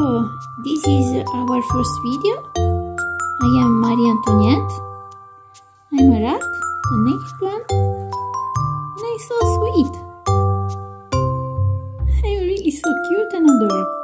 Hello! This is our first video. I am Antoinette. I'm a rat, a naked one, and I'm so sweet. I'm really so cute and adorable.